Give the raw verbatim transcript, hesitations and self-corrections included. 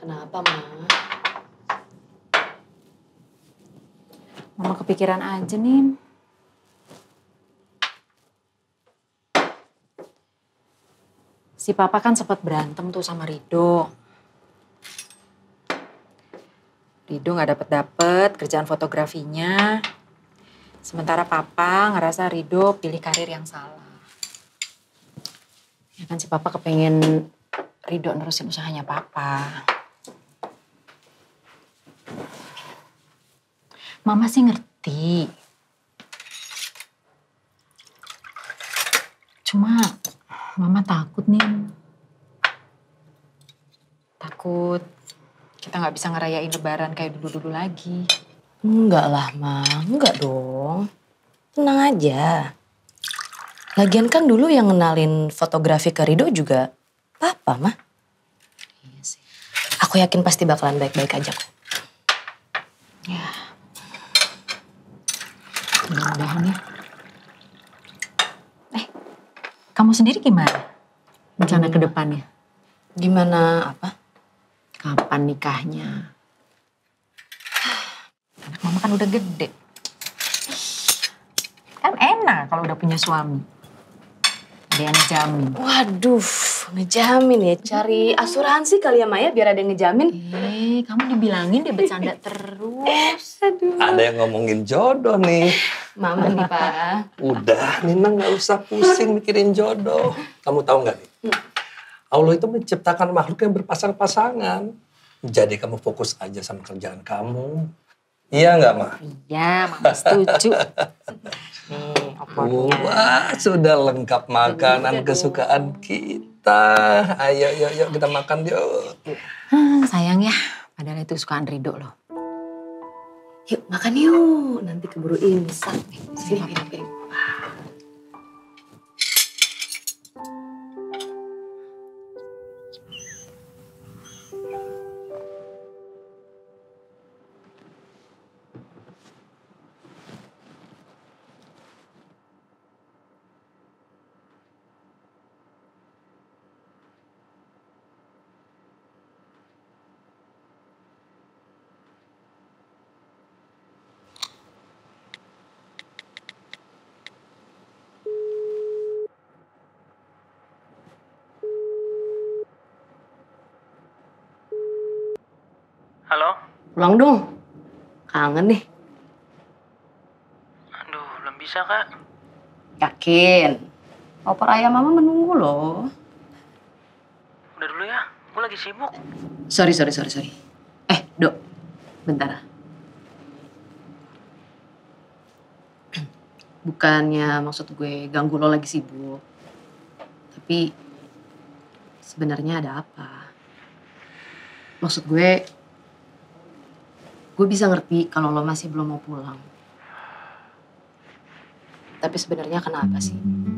Kenapa, Ma? Mama kepikiran aja nih. Si Papa kan sempat berantem tuh sama Rido. Rido gak dapet-dapet kerjaan fotografinya. Sementara Papa ngerasa Rido pilih karir yang salah. Ya kan si Papa kepengen Rido nerusin usahanya Papa. Mama sih ngerti. Cuma Mama takut nih. Takut kita nggak bisa ngerayain Lebaran kayak dulu-dulu lagi. Enggak lah, Ma. Enggak dong. Tenang aja. Lagian kan dulu yang ngenalin fotografi ke Rido juga Papa, Ma. Iya sih. Aku yakin pasti bakalan baik-baik aja kok. Ya. Mudah-mudahan ya. Eh, kamu sendiri gimana? Rencana ke depannya? Gimana apa? Kapan nikahnya? Anak Mama kan udah gede. Kan enak kalau udah punya suami. Ada yang ngejamin. Waduh, ngejamin ya. Cari asuransi kali ya, Maya, biar ada yang ngejamin. Eh, kamu dibilangin dia bercanda terus. Aduh. Ada yang ngomongin jodoh nih. Mama nih, Pak. Udah, Nina nggak usah pusing mikirin jodoh. Kamu tahu nggak nih? Allah itu menciptakan makhluk yang berpasang-pasangan. Jadi kamu fokus aja sama kerjaan kamu. Iya nggak, Ma? Iya, Mama setuju. Nih, opornya. Wah, sudah lengkap makanan kesukaan kita. Ayo, yuk, yuk kita makan yuk. Hmm, sayang ya, padahal itu kesukaan Rido loh. Yuk, makan yuk. Nanti keburu imsak. Sini, Sini, sini. Halo? Pulang dong. Kangen nih. Aduh, belum bisa, Kak. Yakin. Opor ayam Mama menunggu loh. Udah dulu ya, gue lagi sibuk. Sorry, sorry, sorry, sorry. Eh, Dok. Bentar. Bukannya maksud gue ganggu lo lagi sibuk. Tapi sebenarnya ada apa? Maksud gue, gue bisa ngerti kalau lo masih belum mau pulang. Tapi sebenarnya kenapa sih?